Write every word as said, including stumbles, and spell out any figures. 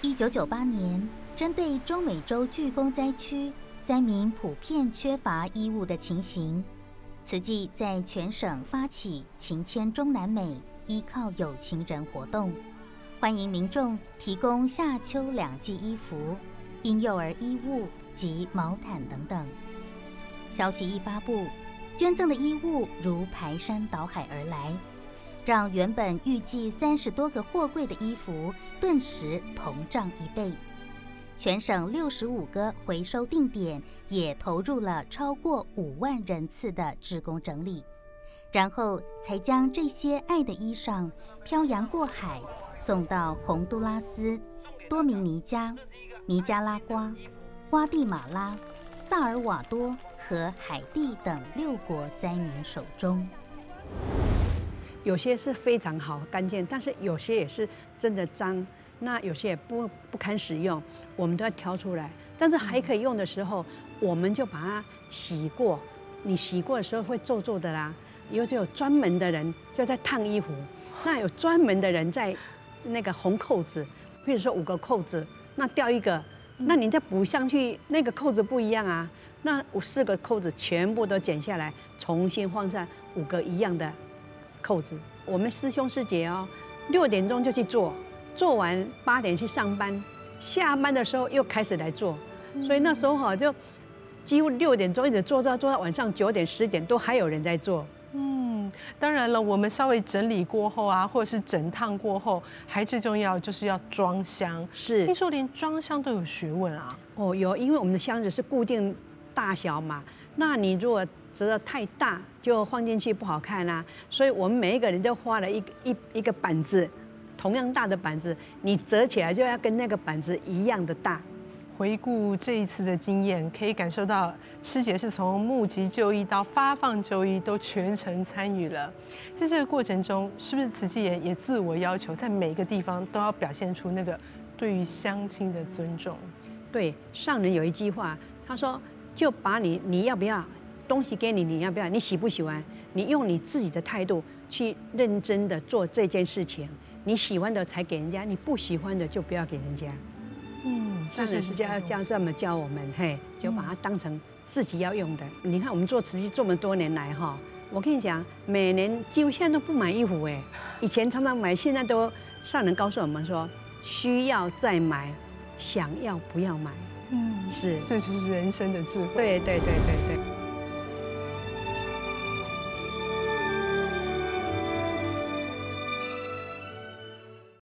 一九九八年，针对中美洲飓风灾区灾民普遍缺乏衣物的情形，慈济在全省发起情牵中南美依靠有情人活动，欢迎民众提供夏秋两季衣服、婴幼儿衣物及毛毯等等。消息一发布，捐赠的衣物如排山倒海而来，让原本预计三十多个货柜的衣服顿时膨胀一倍。全省六十五个回收定点也投入了超过五万人次的志工整理，然后才将这些爱的衣裳漂洋过海，送到洪都拉斯、多米尼加、尼加拉瓜、瓜地马拉、萨尔瓦多和海地等六国灾民手中。 有些是非常好干净，但是有些也是真的脏，那有些也不不堪使用，我们都要挑出来。但是还可以用的时候，我们就把它洗过。你洗过的时候会皱皱的啦，以后就有专门的人就在烫衣服，那有专门的人在那个红扣子，比如说五个扣子，那掉一个，那你再补上去，那个扣子不一样啊。那五四个扣子全部都剪下来，重新放上五个一样的扣子。我们师兄师姐哦，六点钟就去做，做完八点去上班，下班的时候又开始来做，所以那时候哈就几乎六点钟一直做到做到晚上九点十点都还有人在做。 嗯，当然了，我们稍微整理过后啊，或者是整烫过后，还最重要就是要装箱。 是， 听说连装箱都有学问啊。 哦，有，因为我们的箱子是固定大小嘛，那你如果折得太大，就放进去不好看啦、啊。所以我们每一个人都画了一个一一个板子，同样大的板子，你折起来就要跟那个板子一样的大。 回顾这一次的经验，可以感受到师姐是从募集就医到发放就医都全程参与了。在这个过程中，是不是慈济人也自我要求，在每个地方都要表现出那个对于乡亲的尊重？ 对，上人有一句话，他说：“就把你你要不要东西给你，你要不要？你喜不喜欢？你用你自己的态度去认真的做这件事情。你喜欢的才给人家，你不喜欢的就不要给人家。” 嗯， 上人是这样这样这么教我们，嘿，就把它当成自己要用的。嗯、你看我们做慈济这么多年来哈，我跟你讲，每年几乎现在都不买衣服哎，以前常常买，现在都上人告诉我们说，需要再买，想要不要买。 嗯， 是， 这就是人生的智慧。 对对对对对。